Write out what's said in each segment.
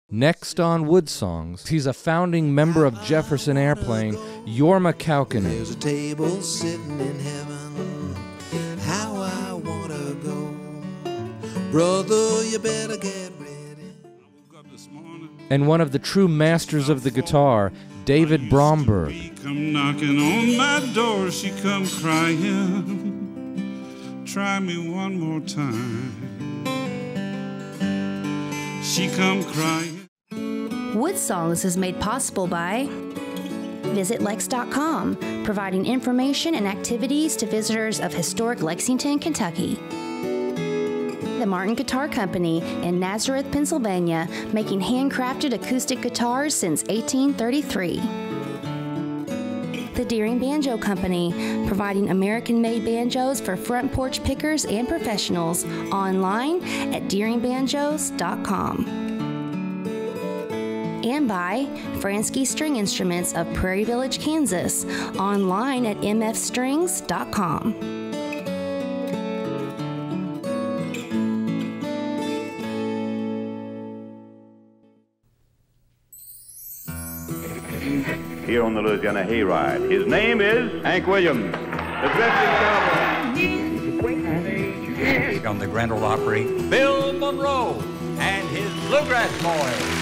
Next on Woodsongs, he's a founding member of Jefferson Airplane, Jorma Kaukonen. There's a table sitting in heaven, how I wanna go. Brother, you better get ready. I woke up this morning. And one of the true masters of the guitar, David Bromberg. Come knocking on my door, she come crying. Try me one more time. She come crying. Woodsongs is made possible by Visit Lex.com, providing information and activities to visitors of historic Lexington, Kentucky. The Martin Guitar Company in Nazareth, Pennsylvania, making handcrafted acoustic guitars since 1833. The Deering Banjo Company, providing American-made banjos for front porch pickers and professionals, online at deeringbanjos.com. And by Fransky String Instruments of Prairie Village, Kansas, online at mfstrings.com. Here on the Louisiana Hayride, his name is Hank Williams, the drifting cowboy. On the Grand Ole Opry, Bill Monroe and his Bluegrass Boys.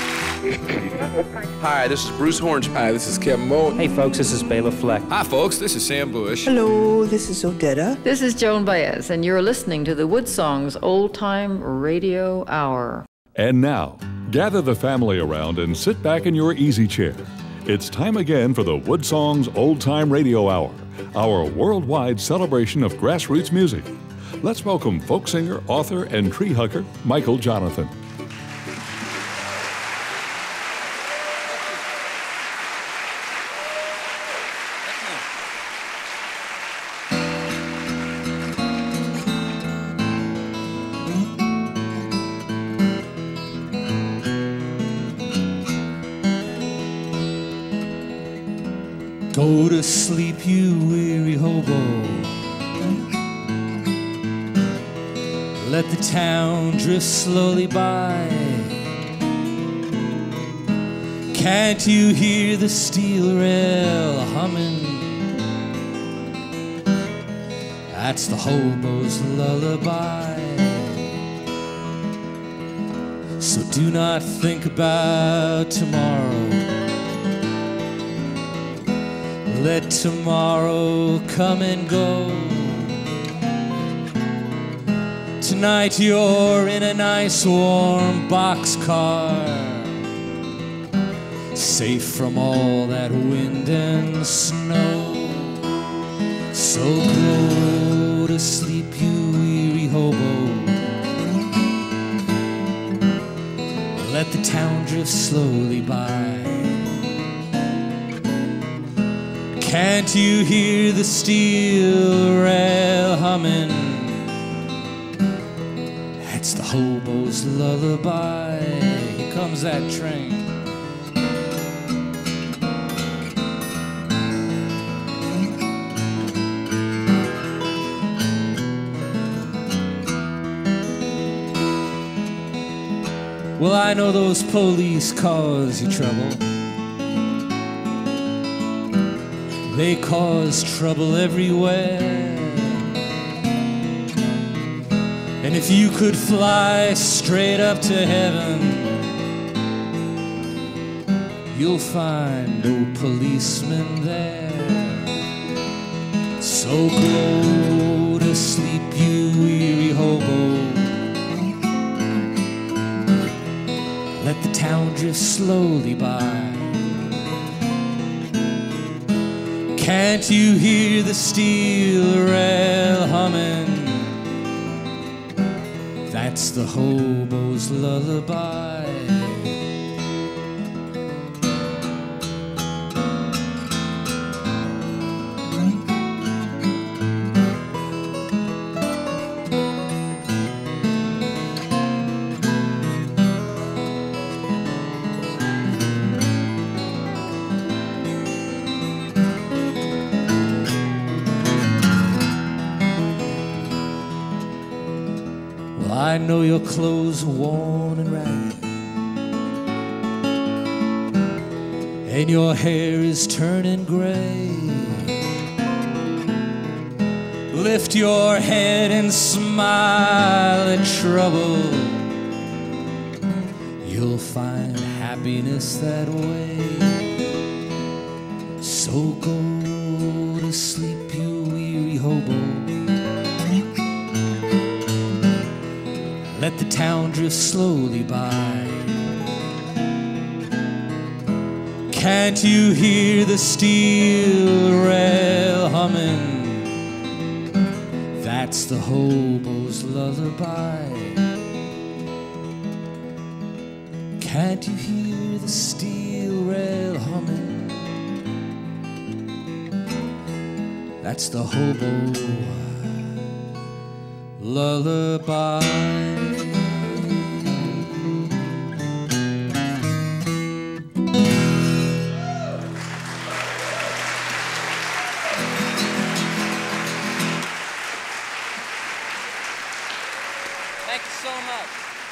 Hi, this is Bruce Horns. Hi, this is Kevin Moe. Hey folks, this is Bela Fleck. Hi folks, this is Sam Bush. Hello, this is Odetta. This is Joan Baez, and you're listening to the Woodsongs Old Time Radio Hour. And now, gather the family around and sit back in your easy chair. It's time again for the Woodsongs Old Time Radio Hour, our worldwide celebration of grassroots music. Let's welcome folk singer, author, and tree hugger, Michael Jonathan. Go to sleep, you weary hobo. Let the town drift slowly by. Can't you hear the steel rail humming? That's the hobo's lullaby. So do not think about tomorrow. Let tomorrow come and go. Tonight you're in a nice warm boxcar, safe from all that wind and snow. So go to sleep, you weary hobo. Let the town drift slowly by. Can't you hear the steel rail humming? That's the hobo's lullaby. Here comes that train. Well, I know those police cause you trouble. They cause trouble everywhere. And if you could fly straight up to heaven, you'll find no policemen there. So go to sleep, you weary hobo. Let the town drift slowly by. Can't you hear the steel rail humming? That's the hobo's lullaby. I know your clothes are worn and ragged. and your hair is turning gray. Lift your head and smile at trouble. You'll find happiness that way. So go to sleep, you weary hobo. Let the town drift slowly by. Can't you hear the steel rail humming? That's the hobo's lullaby. Can't you hear the steel rail humming? That's the hobo lullaby. Thank you so much.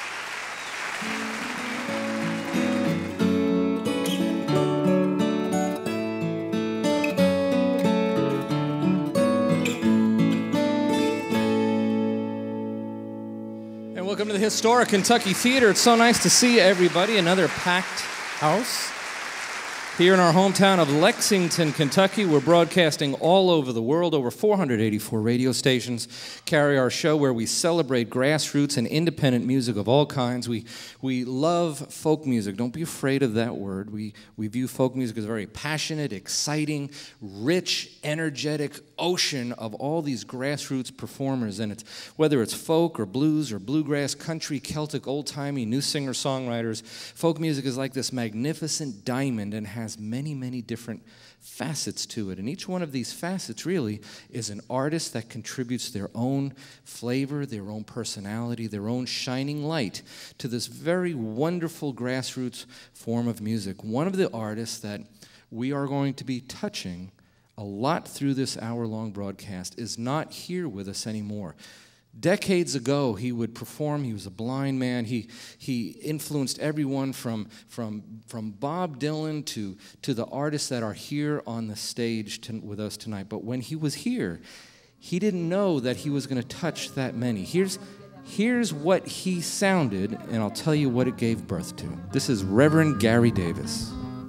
And welcome to the historic Kentucky Theater. It's so nice to see everybody. Another packed house. Here in our hometown of Lexington, Kentucky, we're broadcasting all over the world. Over 484 radio stations carry our show where we celebrate grassroots and independent music of all kinds. We love folk music. Don't be afraid of that word. We view folk music as a very passionate, exciting, rich, energetic ocean of all these grassroots performers. And it's whether it's folk or blues or bluegrass, country, Celtic, old-timey, new singer-songwriters, folk music is like this magnificent diamond and has many, many different facets to it. And each one of these facets really is an artist that contributes their own flavor, their own personality, their own shining light to this very wonderful grassroots form of music. One of the artists that we are going to be touching a lot through this hour-long broadcast is not here with us anymore. Decades ago, he would perform. He was a blind man. He influenced everyone from Bob Dylan to the artists that are here on the stage with us tonight. But when he was here, he didn't know that he was going to touch that many. Here's what he sounded, and I'll tell you what it gave birth to. This is Reverend Gary Davis.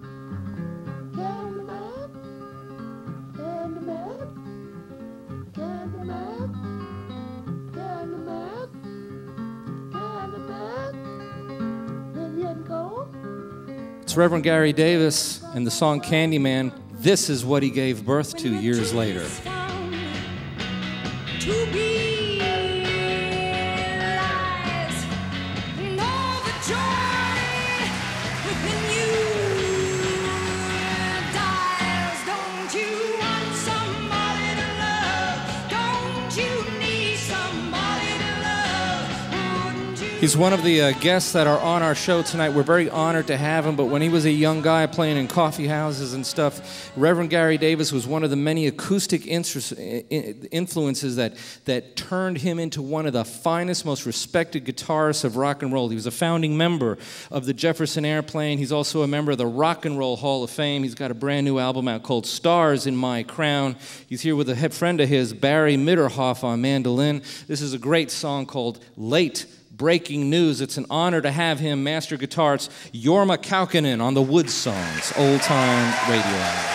It's Reverend Gary Davis and the song Candyman. This is what he gave birth to years later. He's one of the guests that are on our show tonight. We're very honored to have him, but when he was a young guy playing in coffee houses and stuff, Reverend Gary Davis was one of the many acoustic influences that turned him into one of the finest, most respected guitarists of rock and roll. He was a founding member of the Jefferson Airplane. He's also a member of the Rock and Roll Hall of Fame. He's got a brand new album out called Stars in My Crown. He's here with a friend of his, Barry Mitterhoff, on mandolin. This is a great song called Late Breaking News. It's an honor to have him, master guitarist Jorma Kaukonen, on the Woodsongs Old Time Radio Hour.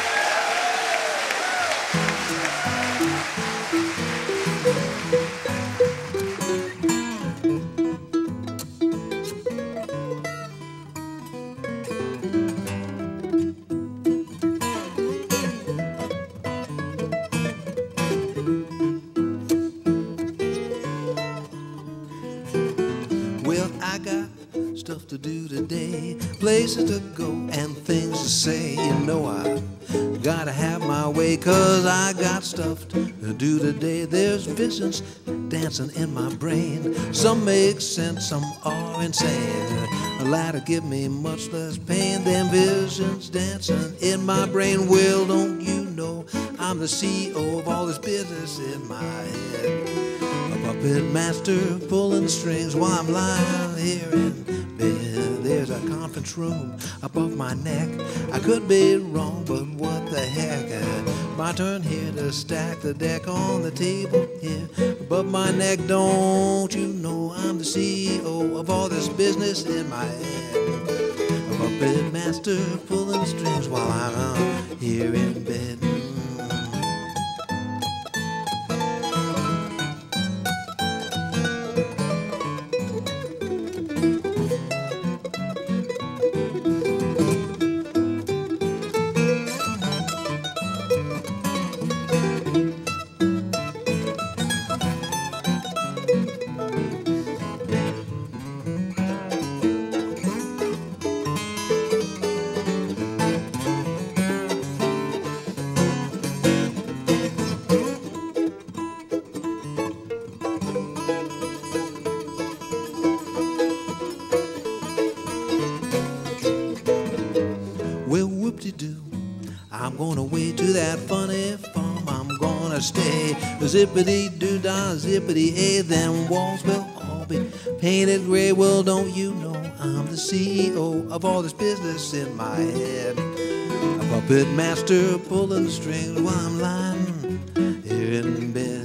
To do today, places to go and things to say. You know I gotta have my way, 'cause I got stuff to do today. There's visions dancing in my brain. Some make sense, some are insane. A ladder give me much less pain than visions dancing in my brain. Well, don't you know I'm the CEO of all this business in my head? A puppet master pulling strings while I'm lying here in bed. There's a conference lunch room above my neck. I could be wrong, but what the heck? My turn here to stack the deck on the table here above my neck. Don't you know I'm the CEO of all this business in my head? A puppet master pulling strings while I'm here in bed. I'm gonna wait to that funny farm. I'm gonna stay. Zippity-doo-dah, zippity-ay. Them walls will all be painted gray. Well, don't you know I'm the CEO of all this business in my head? A puppet master pulling the strings while I'm lying here in bed.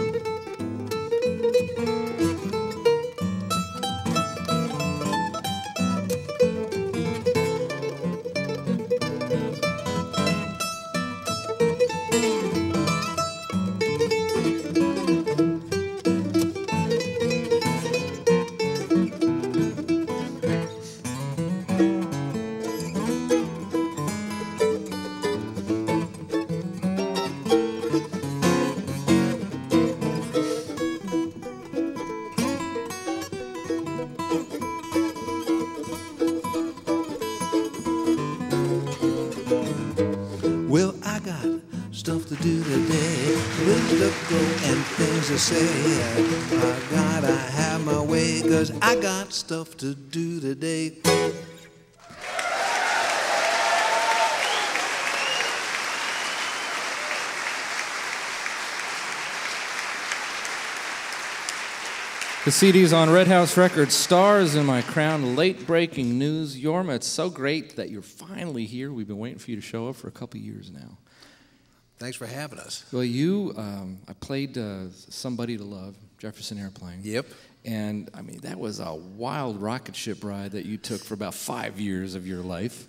Well, I got stuff to do today, ways to go and things to say. I gotta have my way, 'cause I got stuff to do today. The CD's on Red House Records, Stars in My Crown, late breaking news. Jorma, it's so great that you're finally here. We've been waiting for you to show up for a couple years now. Thanks for having us. Well, I played Somebody to Love, Jefferson Airplane. Yep. And, I mean, that was a wild rocket ship ride that you took for about 5 years of your life.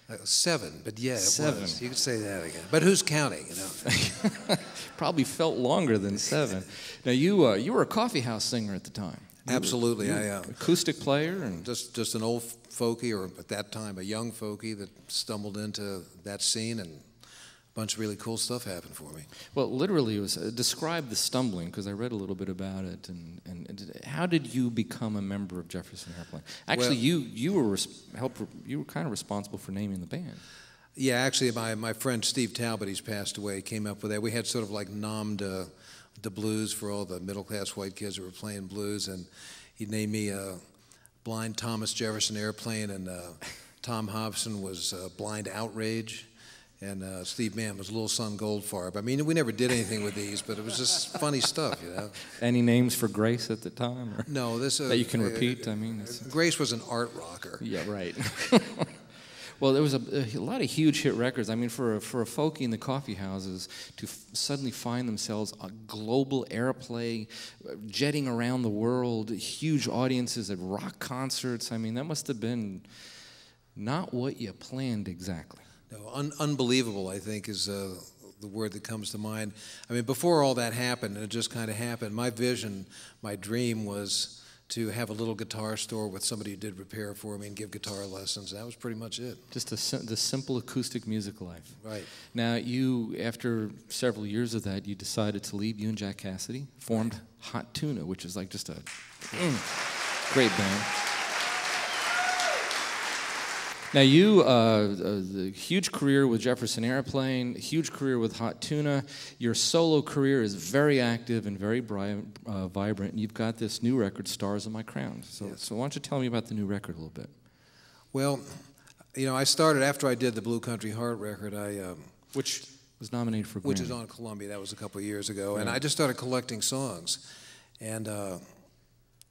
7, but yeah, it 7. was. You could say that again. But who's counting, you know? Probably felt longer than 7. Now, you were a coffee house singer at the time. Absolutely, I acoustic player and just an old folkie, or at that time a young folkie that stumbled into that scene, and a bunch of really cool stuff happened for me. Well, literally, it was describe the stumbling, because I read a little bit about it. And how did you become a member of Jefferson Airplane? Actually, well, you were kind of responsible for naming the band. Yeah, actually, my friend Steve Talbot, he's passed away, came up with that. We had sort of like nom de blues for all the middle-class white kids who were playing blues, and he named me Blind Thomas Jefferson Airplane, and Tom Hobson was Blind Outrage, and Steve Mann was Little Sun Goldfarb. I mean, we never did anything with these, but it was just funny stuff, you know. Any names for Grace at the time? Or no, this that you can repeat. I mean, Grace was an art rocker. Yeah, right. Well, there was a lot of huge hit records. I mean, for a folkie in the coffee houses to suddenly find themselves a global airplay, jetting around the world, huge audiences at rock concerts. I mean, that must have been not what you planned exactly. No, unbelievable, I think, is the word that comes to mind. I mean, before all that happened, and it just kind of happened, my vision, my dream was to have a little guitar store with somebody who did repair for me and give guitar lessons. That was pretty much it. Just the simple acoustic music life. Right. Now, you, after several years of that, you decided to leave. You and Jack Cassidy formed Hot Tuna, which is like just a great band. Now, you, the huge career with Jefferson Airplane, huge career with Hot Tuna. Your solo career is very active and very vibrant. And you've got this new record, Stars in My Crown. So, yes. So why don't you tell me about the new record a little bit? Well, you know, I started after I did the Blue Country Heart record. Which was nominated for Grammy. Which is on Columbia. That was a couple of years ago. Right. And I just started collecting songs. And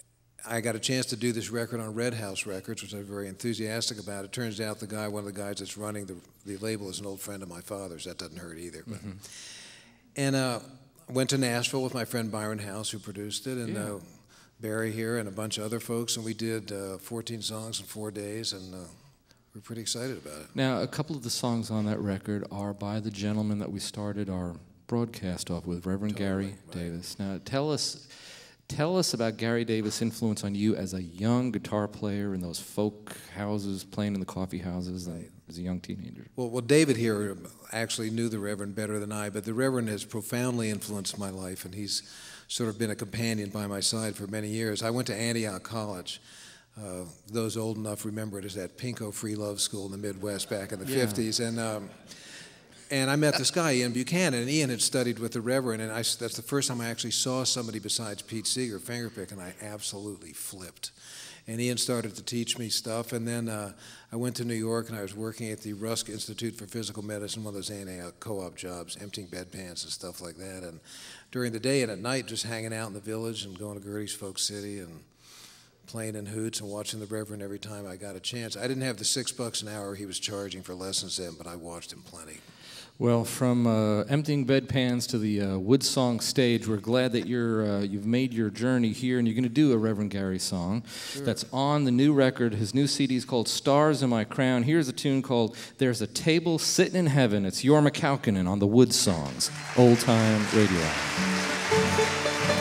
I got a chance to do this record on Red House Records, which I'm very enthusiastic about. It turns out one of the guys that's running the label is an old friend of my father's. That doesn't hurt either. But. And I went to Nashville with my friend Byron House, who produced it, and Barry here and a bunch of other folks, and we did 14 songs in 4 days, and we're pretty excited about it. Now, a couple of the songs on that record are by the gentleman that we started our broadcast off with, Reverend Gary Davis. Now, tell us about Gary Davis' influence on you as a young guitar player in those folk houses, playing in the coffee houses as a young teenager. Well, David here actually knew the Reverend better than I, but the Reverend has profoundly influenced my life, and he's sort of been a companion by my side for many years. I went to Antioch College. Those old enough remember it as that Pinko Free Love School in the Midwest back in the 50s. And I met this guy, Ian Buchanan, and Ian had studied with the Reverend, and that's the first time I actually saw somebody besides Pete Seeger fingerpick, and I absolutely flipped. And Ian started to teach me stuff, and then I went to New York, and I was working at the Rusk Institute for Physical Medicine, one of those Antioch co-op jobs, emptying bedpans and stuff like that. And during the day and at night, just hanging out in the village and going to Gertie's Folk City and playing in hoots and watching the Reverend every time I got a chance. I didn't have the $6 an hour he was charging for lessons then, but I watched him plenty. Well, from emptying bedpans to the Woodsongs stage, we're glad that you've made your journey here, and you're going to do a Reverend Gary song that's on the new record. His new CD is called Stars in My Crown. Here's a tune called There's a Table Sitting in Heaven. It's Jorma Kaukonen on the Woodsongs Old Time Radio Hour.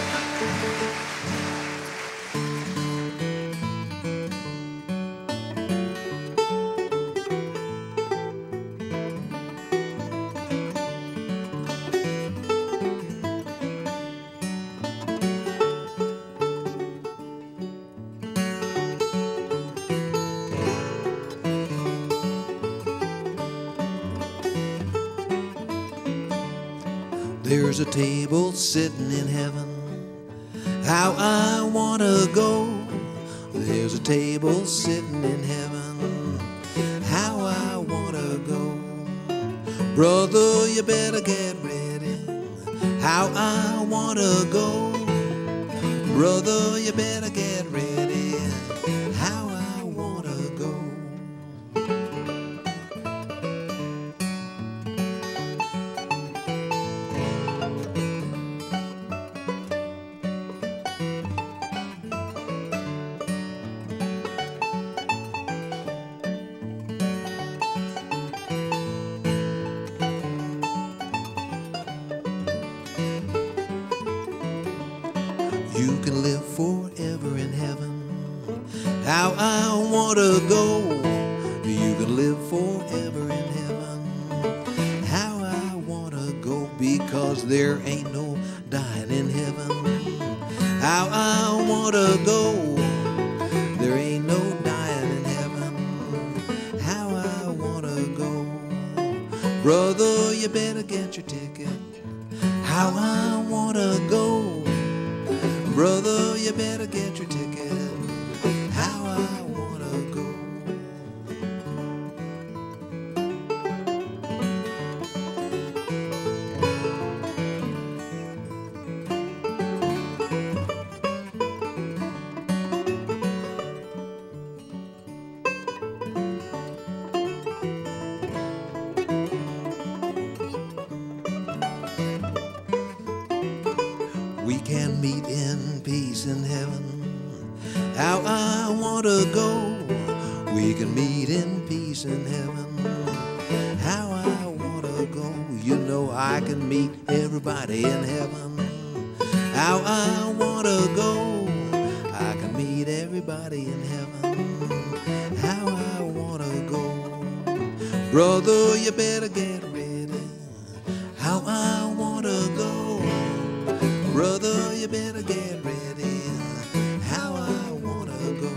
There's a table sitting in heaven, how I want to go. There's a table sitting in heaven, how I want to go. Brother, you better get ready, how I want to go. Brother, you better get ready, how I want to go. You can live forever in heaven, how I want to go. You can live forever in heaven, how I want to go. Because there ain't no dying in heaven, how I want to go. There ain't no dying in heaven, how I want to go. Brother, you better get your ticket, how I want to go. Brother, you better get your ticket, how I want to go. We can meet in peace in heaven, how I want to go. We can meet in peace in heaven, how I want to go. You know I can meet everybody in heaven, how I want to go. I can meet everybody in heaven, how I want to go. Brother, you better get ready, how I want to go. Brother, you better get ready, how I want to go.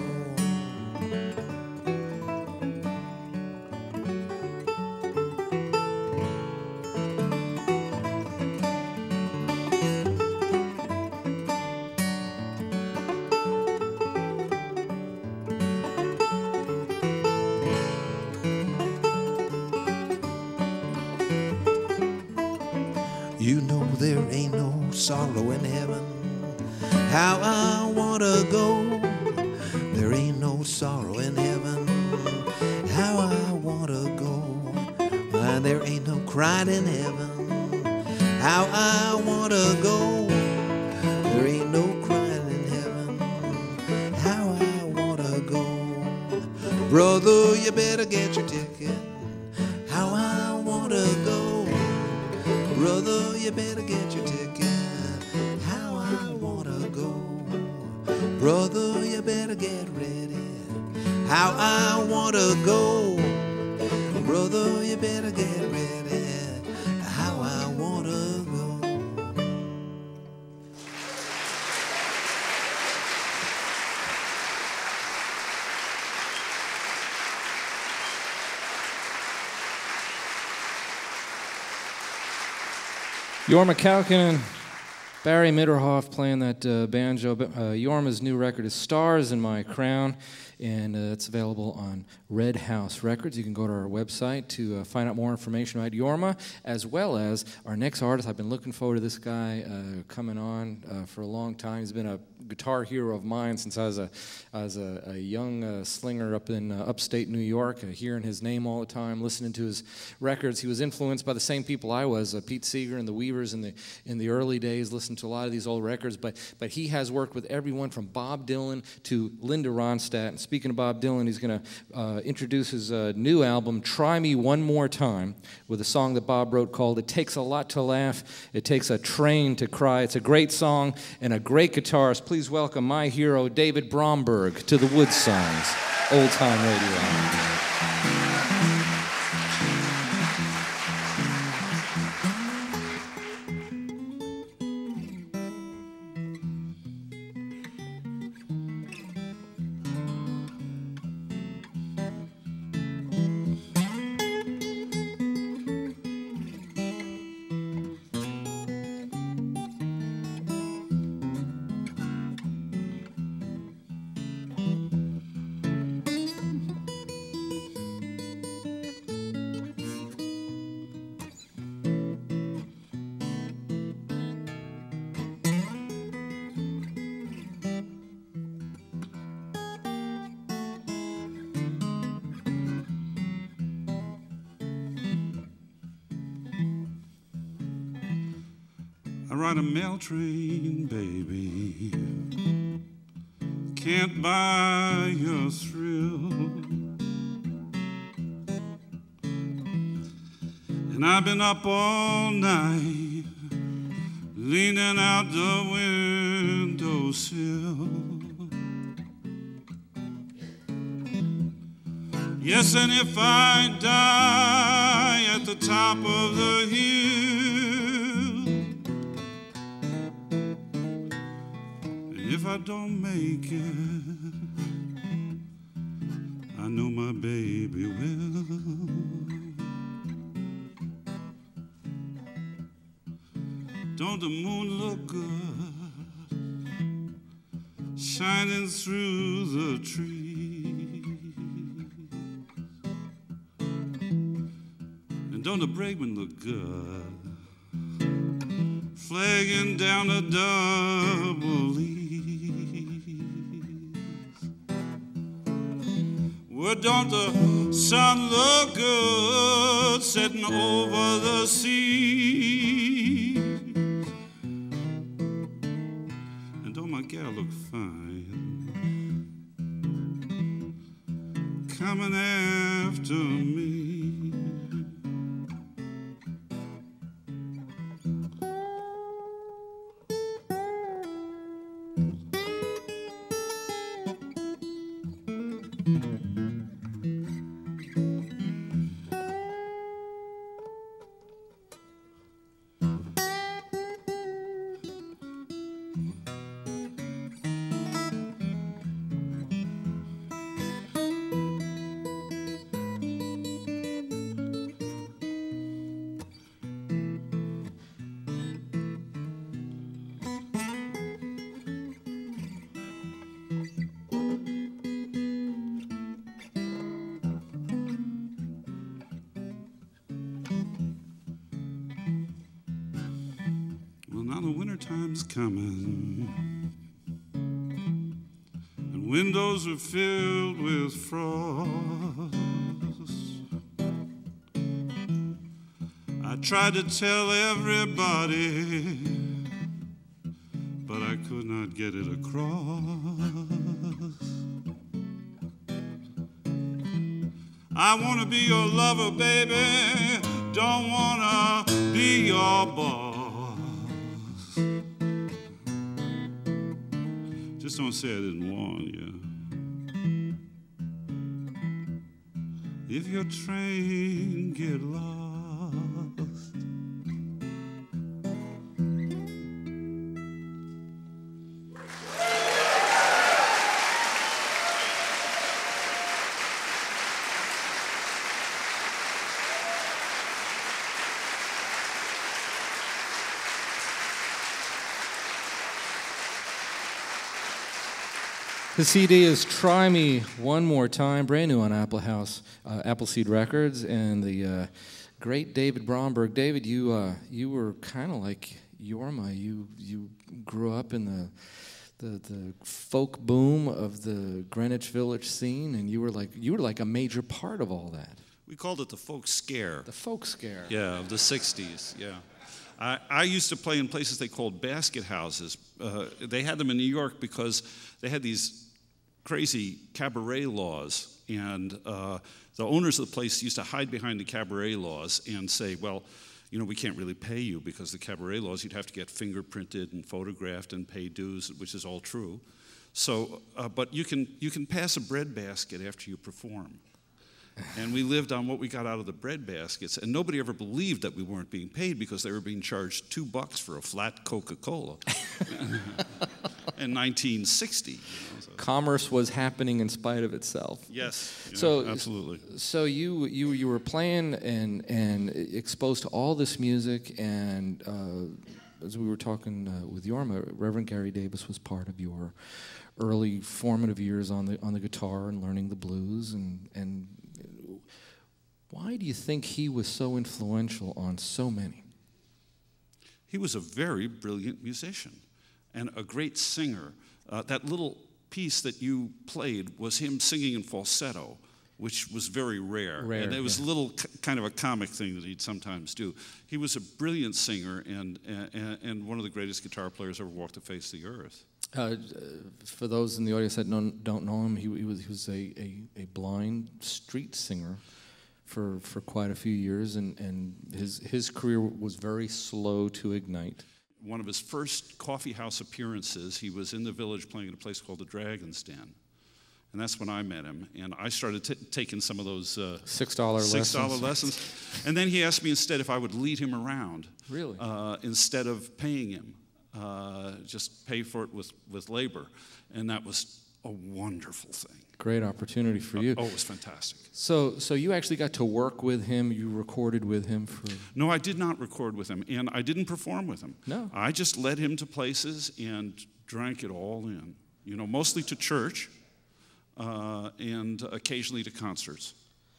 You know there ain't no sorrow in heaven, how I want to go. cried in heaven. How I wanna go. There ain't no crying in heaven. How I wanna go. Brother, you better get your ticket. How I wanna go. Brother, you better get your ticket. How I wanna go. Brother, you better get ready. How I wanna go. Brother, you better get ready. How I wanna go. Jorma Kaukonen, Barry Mitterhoff playing that banjo. Jorma's new record is Stars in My Crown, and it's available on Red House Records. You can go to our website to find out more information about Jorma, as well as our next artist. I've been looking forward to this guy coming on for a long time. He's been a guitar hero of mine since I was a young slinger up in upstate New York, hearing his name all the time, listening to his records. He was influenced by the same people I was, Pete Seeger and the Weavers in the early days, listened to a lot of these old records, but he has worked with everyone from Bob Dylan to Linda Ronstadt. And speaking of Bob Dylan, he's going to introduce his new album, Try Me One More Time, with a song that Bob wrote called It Takes a Lot to Laugh, It Takes a Train to Cry. It's a great song and a great guitarist. Please welcome my hero, David Bromberg, to the Woodsongs Old Time Radio. I ride a mail train, baby. Can't buy your thrill. And I've been up all night, leaning out the windowsill. Yes, and if I die at the top of the hill, and if I don't make it, I know my baby will. Don't the moon look good, shining through the trees? Don't the brakeman look good, flagging down the double E's? Well, don't the sun look good, setting over the sea? And don't my gal look fine, coming after me? Time's coming, and windows are filled with frost. I tried to tell everybody, but I could not get it across. I want to be your lover, baby, don't want to be your boss. Just don't say I didn't warn you. If your train get lost, The CD is Try Me One More Time, brand new on Appleseed Records, and the great David Bromberg. David, you were kind of like Jorma. You grew up in the folk boom of the Greenwich Village scene, and you were like a major part of all that. We called it the folk scare. The folk scare. Yeah, of the 60s, yeah. I used to play in places they called basket houses. They had them in New York because they had these crazy cabaret laws, and the owners of the place used to hide behind the cabaret laws and say, well, you know, we can't really pay you because the cabaret laws, you'd have to get fingerprinted and photographed and pay dues, which is all true. So, but you can pass a bread basket after you perform. And we lived on what we got out of the bread baskets, and nobody ever believed that we weren't being paid because they were being charged $2 for a flat Coca-Cola in 1960. You know, so. Commerce was happening in spite of itself. Yes, so absolutely. So you were playing and exposed to all this music, and as we were talking with Jorma, Reverend Gary Davis was part of your early formative years on the guitar and learning the blues, and why do you think he was so influential on so many? He was a very brilliant musician and a great singer. That little piece that you played was him singing in falsetto, which was very rare. And it was a little kind of a comic thing that he'd sometimes do. He was a brilliant singer and one of the greatest guitar players ever walked the face of the earth. For those in the audience that don't know him, he was a blind street singer for quite a few years, and his career was very slow to ignite. One of his first coffee house appearances, he was in the Village playing at a place called the Dragon's Den. And that's when I met him. And I started taking some of those $6 lessons. And then he asked me instead if I would lead him around. Really? Instead of paying him. Just pay for it with labor. And that was a wonderful thing. Great opportunity for you. Oh, it was fantastic. So you actually got to work with him. You recorded with him for... No, I did not record with him, and I didn't perform with him. No. I just led him to places and drank it all in. You know, mostly to church and occasionally to concerts.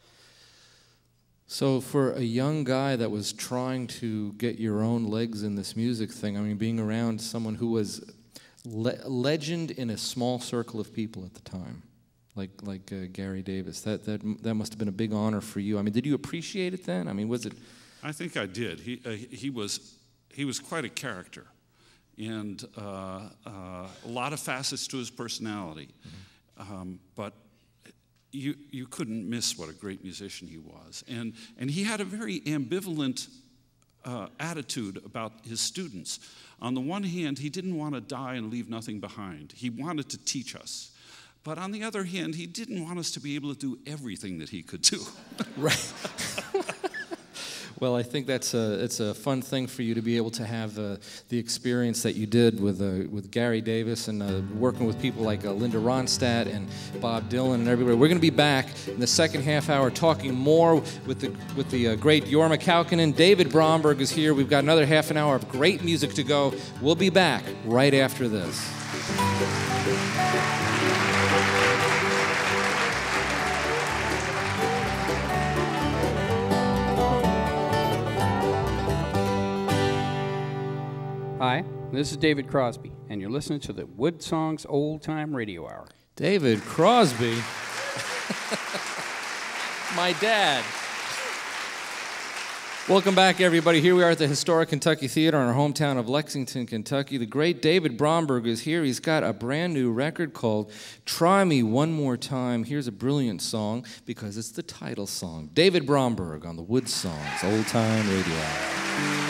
So for a young guy that was trying to get your own legs in this music thing, I mean, being around someone who was legend in a small circle of people at the time, like Gary Davis, that must have been a big honor for you. I mean, did you appreciate it then? I mean, was it? I think I did. He was quite a character, and a lot of facets to his personality. But you couldn't miss what a great musician he was, and he had a very ambivalent attitude about his students. On the one hand, he didn't want to die and leave nothing behind. He wanted to teach us. But on the other hand, he didn't want us to be able to do everything that he could do. Right. Well, I think it's a fun thing for you to be able to have the experience that you did with Gary Davis and working with people like Linda Ronstadt and Bob Dylan and everybody. We're going to be back in the second half hour talking more with the great Jorma Kaukonen. David Bromberg is here. We've got another half an hour of great music to go. We'll be back right after this. Hi, this is David Crosby, and you're listening to the Woodsongs Old Time Radio Hour. David Crosby? My dad. Welcome back, everybody. Here we are at the Historic Kentucky Theater in our hometown of Lexington, Kentucky. The great David Bromberg is here. He's got a brand new record called Try Me One More Time. Here's a brilliant song because it's the title song. David Bromberg on the Woodsongs Old Time Radio Hour.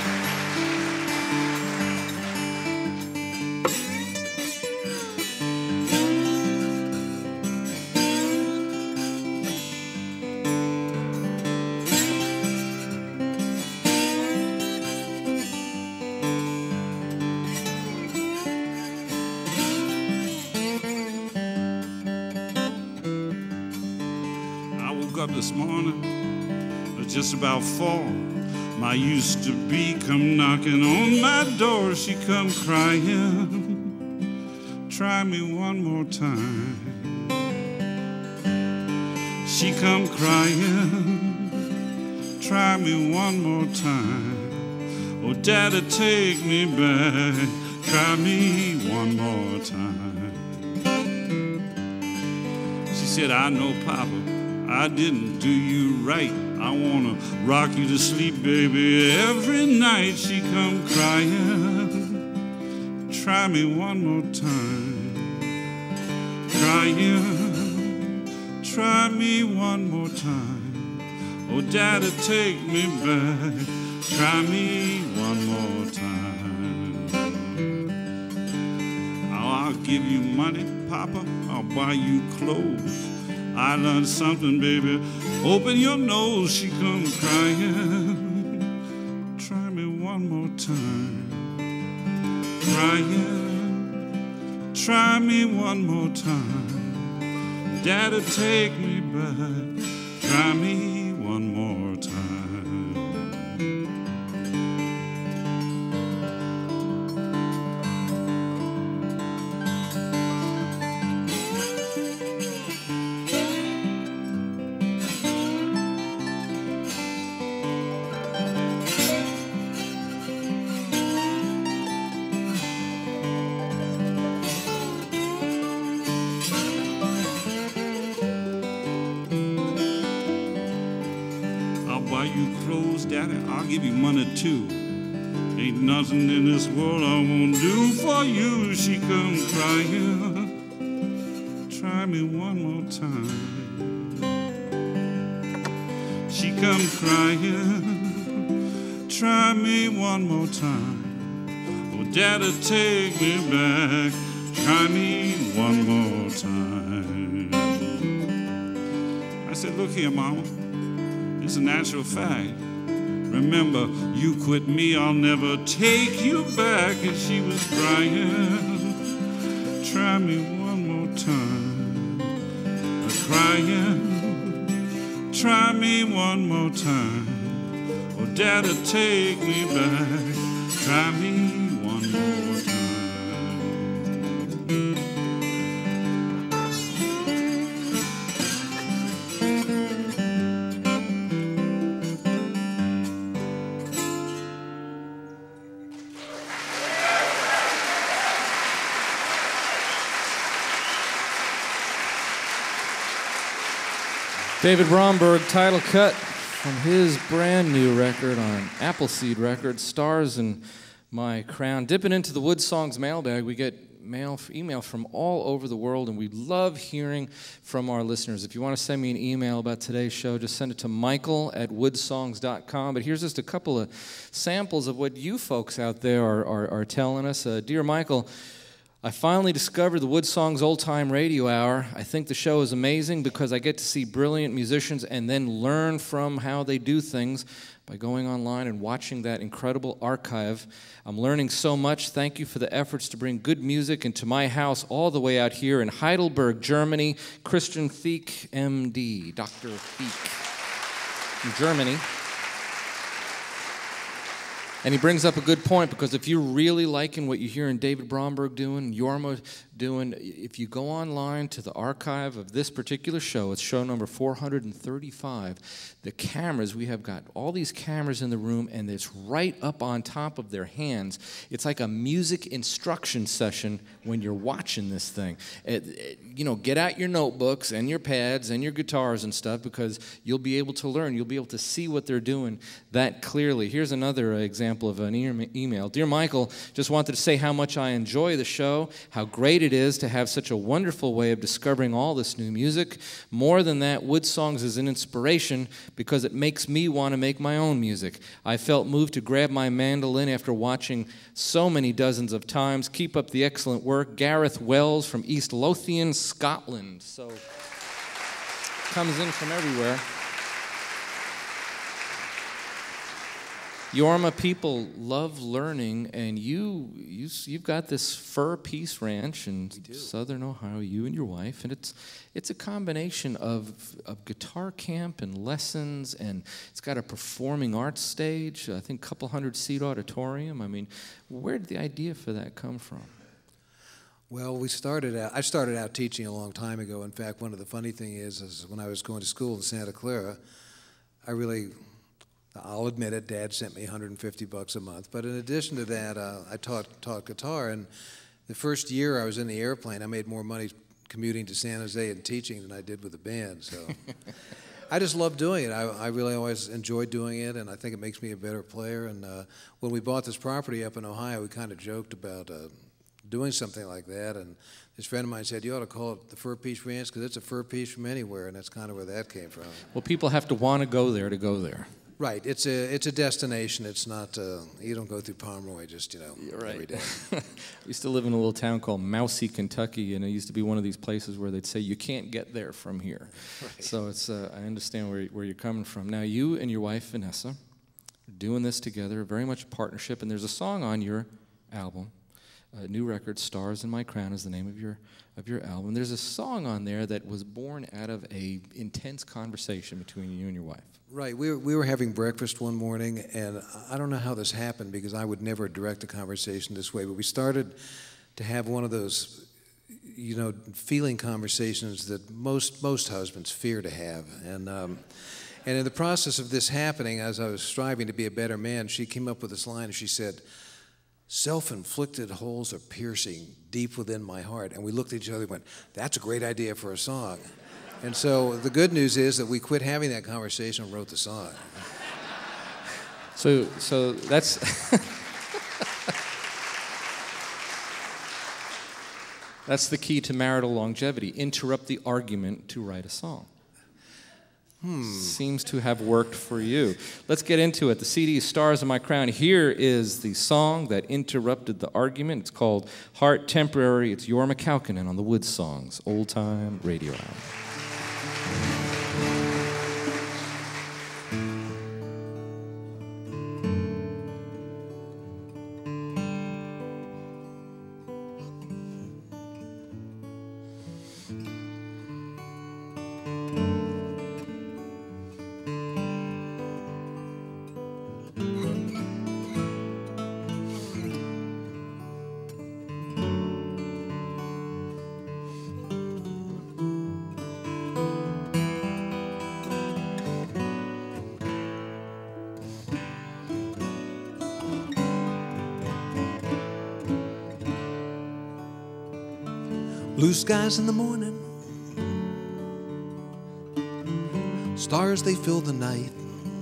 This morning, just about 4, my used to be come knocking on my door. She come crying, try me one more time. She come crying, try me one more time. Oh, Daddy, take me back, try me one more time. She said, I know, Papa, I didn't do you right. I wanna rock you to sleep, baby, every night. She come crying, try me one more time. Crying, try me one more time. Oh, Daddy, take me back, try me one more time. Oh, I'll give you money, Papa, I'll buy you clothes. I learned something, baby. Open your nose. She come crying. Try me one more time. Crying. Try me one more time. Daddy, take me back. Try me one more time. I'll give you money too. Ain't nothing in this world I won't do for you. She come crying, try me one more time. She come crying, try me one more time. Oh, Daddy, take me back, try me one more time. I said, look here, Mama, it's a natural fact. Remember, you quit me, I'll never take you back. And she was crying, try me one more time. Crying, try me one more time. Oh, Daddy, take me back, try me one more time. David Bromberg, title cut from his brand new record on Appleseed Records, Stars in My Crown. Dipping into the Woodsongs mailbag, we get email from all over the world, and we love hearing from our listeners. If you want to send me an email about today's show, just send it to michael@woodsongs.com. But here's just a couple of samples of what you folks out there are telling us. Dear Michael, I finally discovered the Woodsongs Old Time Radio Hour. I think the show is amazing because I get to see brilliant musicians and then learn from how they do things by going online and watching that incredible archive. I'm learning so much. Thank you for the efforts to bring good music into my house all the way out here in Heidelberg, Germany. Christian Thieck, M.D., Dr. Thieck from Germany. And he brings up a good point, because if you're really liking what you hear in David Bromberg doing, Jorma doing, if you go online to the archive of this particular show, it's show number 435, the cameras, we have got all these cameras in the room, and it's right up on top of their hands. It's like a music instruction session when you're watching this thing. Get out your notebooks and your pads and your guitars and stuff, because you'll be able to learn. You'll be able to see what they're doing that clearly. Here's another example of an email. Dear Michael, just wanted to say how much I enjoy the show, how great it is to have such a wonderful way of discovering all this new music. More than that, Woodsongs is an inspiration because it makes me want to make my own music. I felt moved to grab my mandolin after watching so many dozens of times. Keep up the excellent work. Gareth Wells from East Lothian, Scotland. So, comes in from everywhere. Jorma, people love learning, and you've got this Fur Peace Ranch in southern Ohio, you and your wife, and it's a combination of guitar camp and lessons, and it's got a performing arts stage, I think a couple 100-seat auditorium. I mean, where did the idea for that come from? Well, I started out teaching a long time ago. In fact, one of the funny things is when I was going to school in Santa Clara, I'll admit it, Dad sent me $150 a month. But in addition to that, I taught guitar. And the first year I was in the airplane, I made more money commuting to San Jose and teaching than I did with the band. So I just love doing it. I really always enjoyed doing it, and I think it makes me a better player. And when we bought this property up in Ohio, we kind of joked about doing something like that. And this friend of mine said, you ought to call it the Fur Peace Ranch, because it's a fur piece from anywhere, and that's kind of where that came from. Well, people have to want to go there to go there. Right, it's a destination. It's not, you don't go through Pomeroy just, right. Every day. I used to live in a little town called Mousy, Kentucky, and it used to be one of these places where they'd say, you can't get there from here. Right. So it's, I understand where you're coming from. Now, you and your wife, Vanessa, are doing this together, very much a partnership, and there's a song on your album, new record, Stars in My Crown is the name of your album. There's a song on there that was born out of a intense conversation between you and your wife. Right, we were having breakfast one morning, and I don't know how this happened, because I would never direct a conversation this way, but we started to have one of those, feeling conversations that most husbands fear to have. And in the process of this happening, as I was striving to be a better man, she came up with this line, and she said, self-inflicted holes are piercing deep within my heart. And we looked at each other and went, that's a great idea for a song. And so the good news is that we quit having that conversation and wrote the song. So that's that's the key to marital longevity. Interrupt the argument to write a song. Seems to have worked for you. Let's get into it. The CD is Stars in My Crown. Here is the song that interrupted the argument. It's called Heart Temporary. It's Jorma Kaukonen on the Woodsongs Old Time Radio Hour. Blue skies in the morning, stars they fill the night,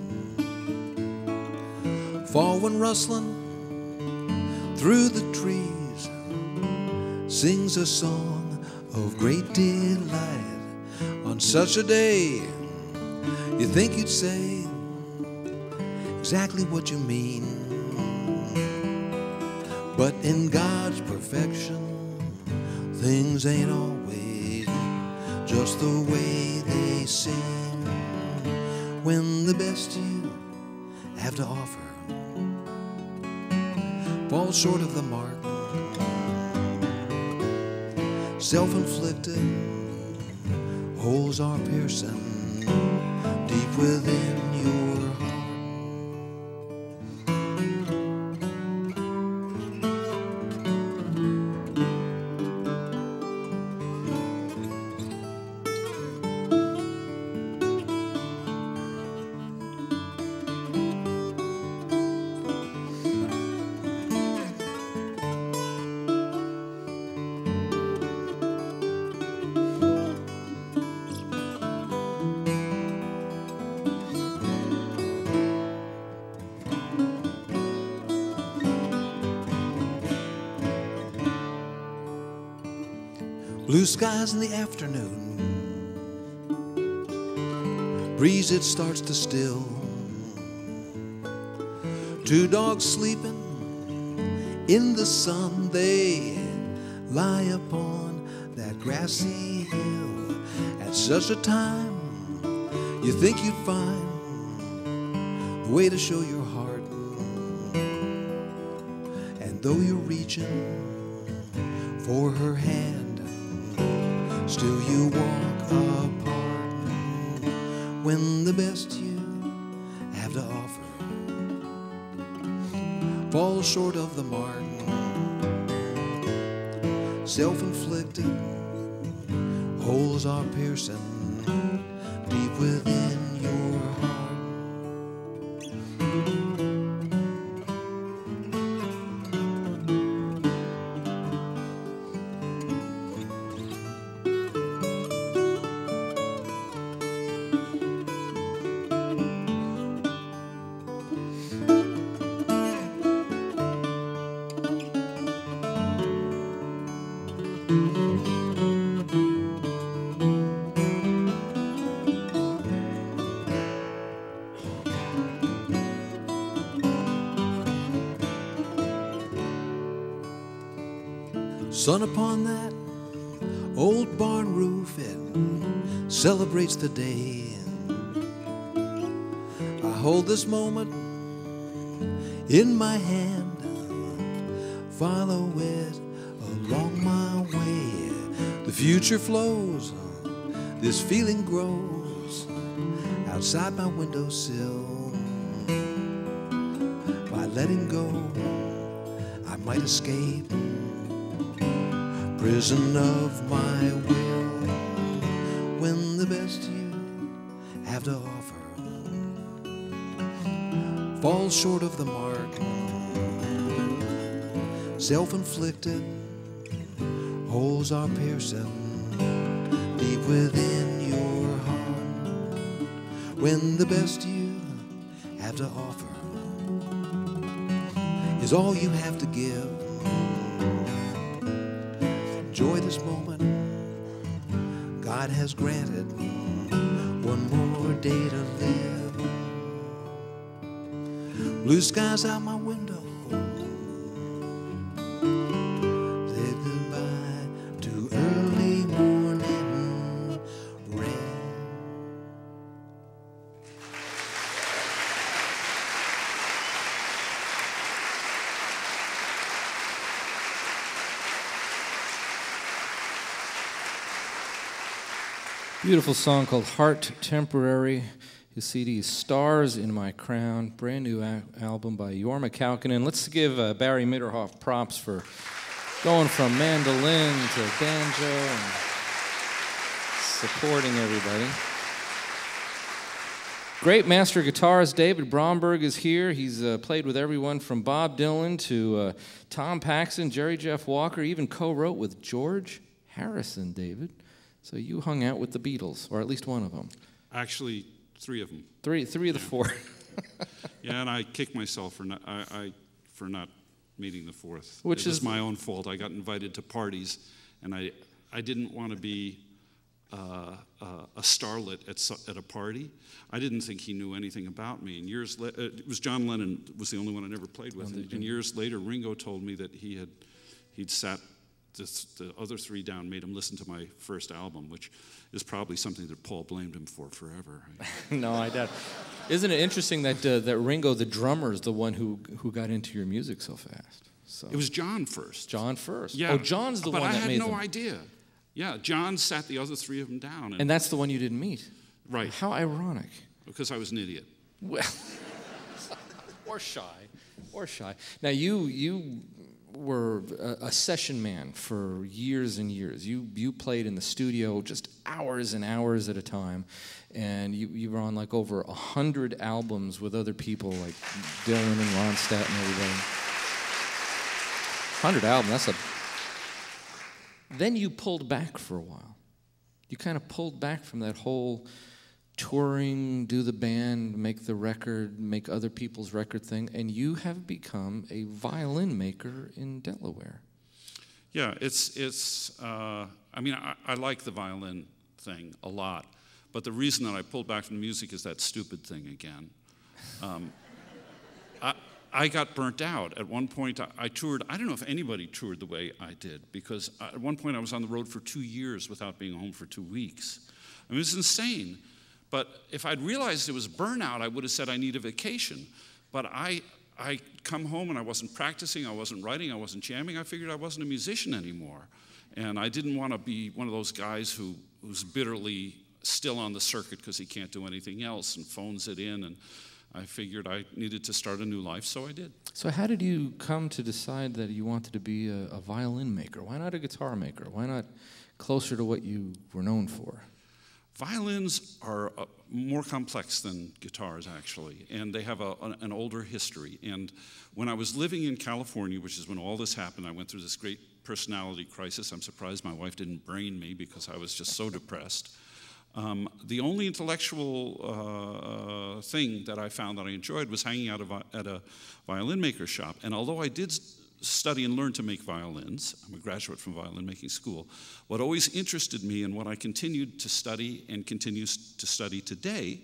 fall when rustling through the trees sings a song of great delight. On such a day, you think you'd say exactly what you mean, but in God's perfection, things ain't always just the way they seem. When the best you have to offer falls short of the mark, self-inflicted holes are piercing deep within your heart. Blue skies in the afternoon, breeze it starts to still. Two dogs sleeping in the sun, they lie upon that grassy hill. At such a time, you think you'd find the way to show your heart. And though you're reaching for her hand, still you walk apart. When the best you have to offer falls short of the mark, self-inflicted holes are piercing deep within your heart. Sun upon that old barn roof, it celebrates the day. I hold this moment in my hand, follow it along my way. The future flows, this feeling grows outside my windowsill. By letting go, I might escape prison of my will. When the best you have to offer falls short of the mark, self-inflicted holes are piercing deep within your heart. When the best you have to offer is all you have to give, enjoy this moment God has granted, one more day to live. Blue skies out my window, say goodbye to early morning rain. Beautiful song called Heart Temporary. His CD is Stars in My Crown. Brand new album by Jorma Kaukonen. Let's give Barry Mitterhoff props for going from mandolin to banjo and supporting everybody. Great master guitarist David Bromberg is here. He's played with everyone from Bob Dylan to Tom Paxton, Jerry Jeff Walker, even co-wrote with George Harrison, David. So you hung out with the Beatles, or at least one of them. Actually, three of them. Three of the four. Yeah, and I kicked myself for not meeting the fourth. Which is my own fault. I got invited to parties, and I didn't want to be a starlet at a party. I didn't think he knew anything about me. And years later, it was John Lennon was the only one I never played with. And years later, Ringo told me that he'd sat the other three down, made him listen to my first album, which is probably something that Paul blamed him for forever. No, I doubt. Isn't it interesting that that Ringo, the drummer, is the one who got into your music so fast? So it was John first. John first. Yeah. Oh, John's the one that made them. But I had no idea. Yeah, John sat the other three of them down. And that's the one you didn't meet. Right. How ironic. Because I was an idiot. Well, or shy. Now you were a session man for years and years. You played in the studio just hours and hours at a time, and you were on like over 100 albums with other people like Dylan and Ronstadt and everybody. 100 albums, Then you pulled back for a while. You kind of pulled back from that whole touring, do the band, make the record, make other people's record thing, and you have become a violin maker in Delaware. Yeah, it's. I I mean, I like the violin thing a lot, but the reason that I pulled back from the music is that stupid thing again. I got burnt out. At one point, I toured. I don't know if anybody toured the way I did, because at one point I was on the road for 2 years without being home for 2 weeks. I mean, it was insane. But if I'd realized it was burnout, I would have said I need a vacation. But I come home and I wasn't practicing, I wasn't writing, I wasn't jamming. I figured I wasn't a musician anymore. And I didn't want to be one of those guys who's bitterly still on the circuit because he can't do anything else and phones it in. And I figured I needed to start a new life, so I did. So how did you come to decide that you wanted to be a violin maker? Why not a guitar maker? Why not closer to what you were known for? Violins are more complex than guitars, actually, and they have an older history. And when I was living in California, which is when all this happened, I went through this great personality crisis. I'm surprised my wife didn't brain me because I was just so depressed. The only intellectual thing that I found that I enjoyed was hanging out at a violin maker shop. And although I did study and learn to make violins, I'm a graduate from violin making school, what always interested me and what I continued to study and continues to study today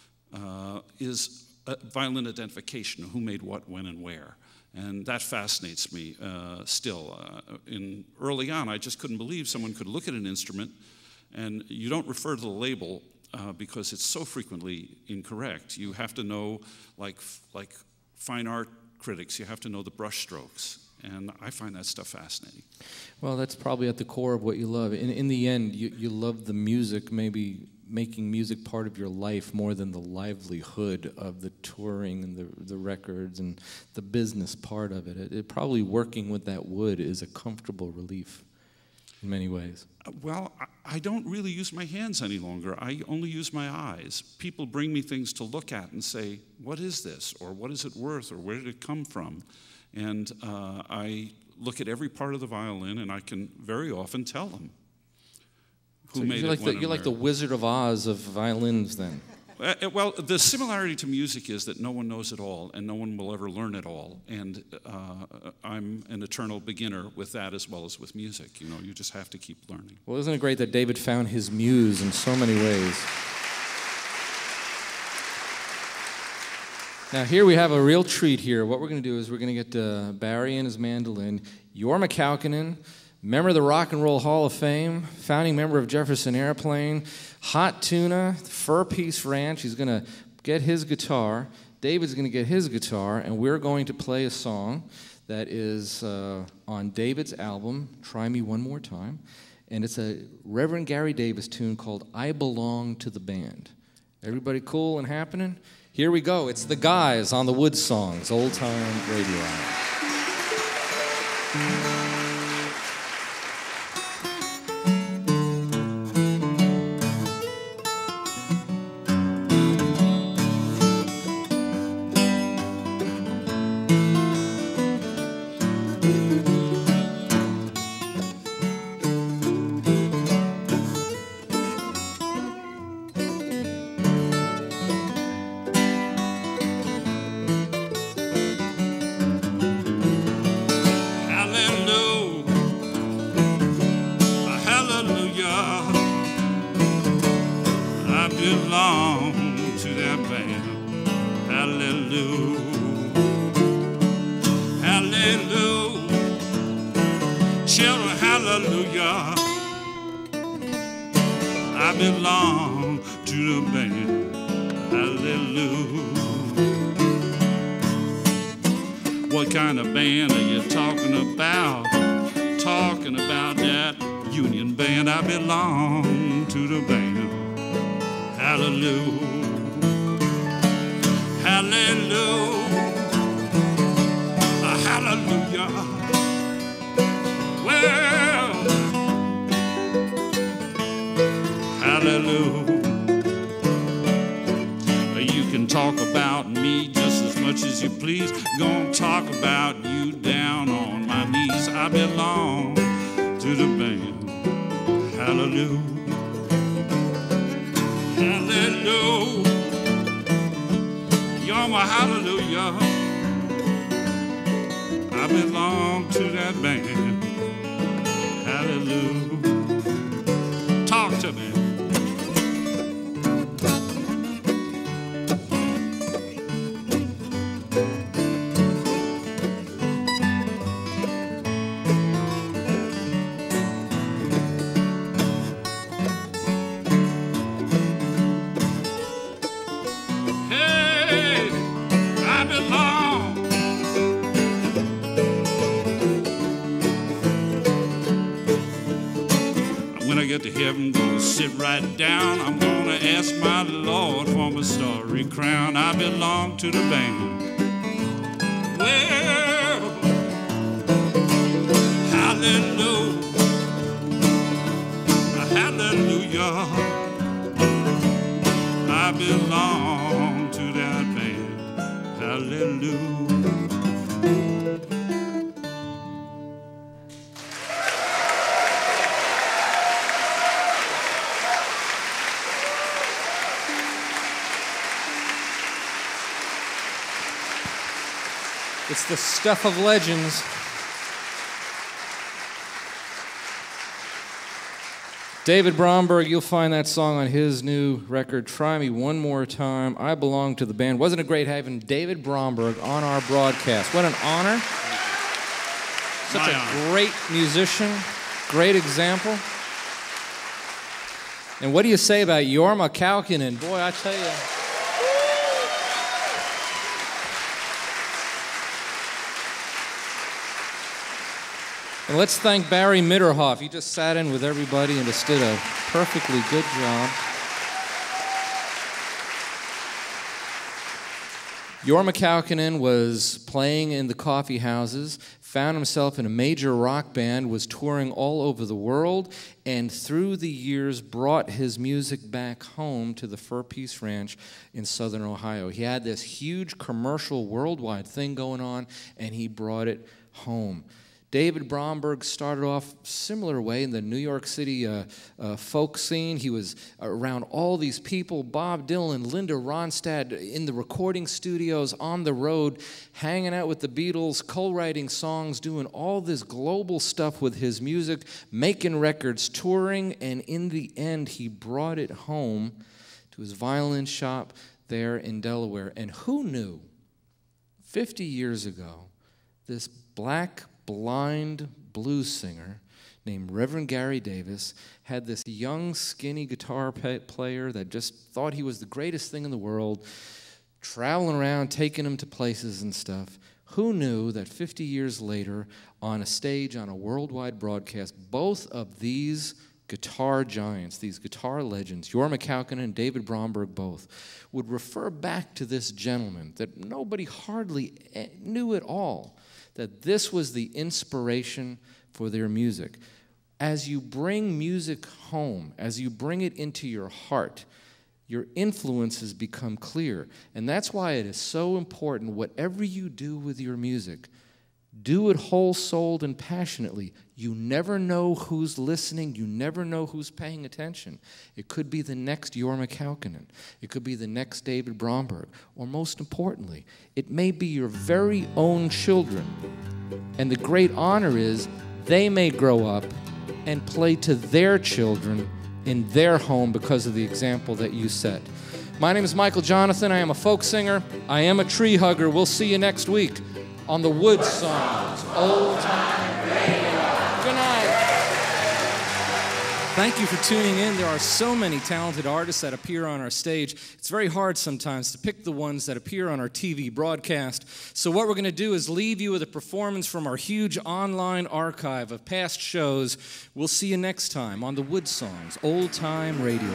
is violin identification, who made what, when, and where. And that fascinates me still. Early on, I just couldn't believe someone could look at an instrument and you don't refer to the label because it's so frequently incorrect. You have to know, like fine art critics, you have to know the brush strokes. And I find that stuff fascinating. Well, that's probably at the core of what you love. In the end, you love the music, maybe making music part of your life more than the livelihood of the touring and the records and the business part of it. Probably working with that wood is a comfortable relief in many ways. Well, I don't really use my hands any longer. I only use my eyes. People bring me things to look at and say, what is this? Or what is it worth? Or where did it come from? And I look at every part of the violin and I can very often tell them who made it, when, you're like the Wizard of Oz of violins then. Well, the similarity to music is that no one knows it all and no one will ever learn it all. And I'm an eternal beginner with that as well as with music. You know, you just have to keep learning. Well, isn't it great that David found his muse in so many ways? Now here we have a real treat here. What we're going to do is we're going to get Barry and his mandolin, Jorma Kaukonen, member of the Rock and Roll Hall of Fame, founding member of Jefferson Airplane, Hot Tuna, Fur Peace Ranch. He's going to get his guitar. David's going to get his guitar, and we're going to play a song that is on David's album, Try Me One More Time, and it's a Reverend Gary Davis tune called I Belong to the Band. Everybody cool and happening? Here we go. It's the guys on the Woodsongs, Old Time Radio Hour. What kind of band are you talking about? Talking about that union band. I belong to the band. Hallelujah. Hallelujah. Hallelujah. Well, hallelujah. You can talk about me just as much as you please. Gonna talk about you down on my knees. I belong to the band. Hallelujah. Hallelujah. You're my hallelujah. I belong to that band. Hallelujah. heaven, gonna sit right down. I'm gonna ask my Lord for my starry crown. I belong to the band. Well, hallelujah, hallelujah, I belong to that band. Hallelujah. It's the stuff of legends. David Bromberg, you'll find that song on his new record, Try Me One More Time. I belong to the band. Wasn't it great having David Bromberg on our broadcast? What an honor. Such a great musician, great example. And what do you say about Jorma Kaukonen? Boy, I tell you. And let's thank Barry Mitterhoff. He just sat in with everybody and just did a perfectly good job. Jorma Kaukonen was playing in the coffee houses, found himself in a major rock band, was touring all over the world, and through the years brought his music back home to the Fur Peace Ranch in southern Ohio. He had this huge commercial worldwide thing going on, and he brought it home. David Bromberg started off a similar way in the New York City folk scene. He was around all these people, Bob Dylan, Linda Ronstadt, in the recording studios, on the road, hanging out with the Beatles, co-writing songs, doing all this global stuff with his music, making records, touring, and in the end, he brought it home to his violin shop there in Delaware. And who knew, 50 years ago, this black blind blues singer named Reverend Gary Davis had this young, skinny guitar player that just thought he was the greatest thing in the world, traveling around, taking him to places and stuff. Who knew that 50 years later, on a stage, on a worldwide broadcast, both of these guitar giants, these guitar legends, Jorma Kaukonen and David Bromberg both, would refer back to this gentleman that nobody hardly knew at all, that this was the inspiration for their music. As you bring music home, as you bring it into your heart, your influences become clear. And that's why it is so important, whatever you do with your music, do it whole-souled and passionately. You never know who's listening. You never know who's paying attention. It could be the next Jorma Kaukonen. It could be the next David Bromberg. Or most importantly, it may be your very own children. And the great honor is they may grow up and play to their children in their home because of the example that you set. My name is Michael Jonathan. I am a folk singer. I am a tree hugger. We'll see you next week on the Woodsongs Old Time Radio. Good night. Thank you for tuning in. There are so many talented artists that appear on our stage. It's very hard sometimes to pick the ones that appear on our TV broadcast. So what we're going to do is leave you with a performance from our huge online archive of past shows. We'll see you next time on the Woodsongs Old Time Radio.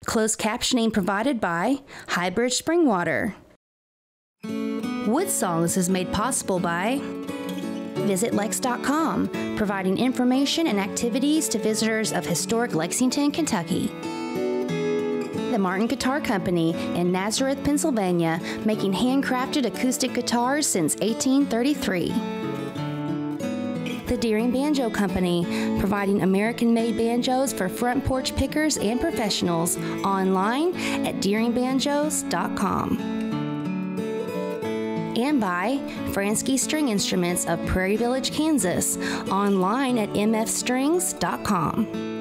Closed captioning provided by Highbridge Springwater. Woodsongs is made possible by Visit Lex.com, providing information and activities to visitors of historic Lexington, Kentucky. The Martin Guitar Company in Nazareth, Pennsylvania, making handcrafted acoustic guitars since 1833. The Deering Banjo Company, providing American-made banjos for front porch pickers and professionals, online at deeringbanjos.com. And by Fransky String Instruments of Prairie Village, Kansas, online at mfstrings.com.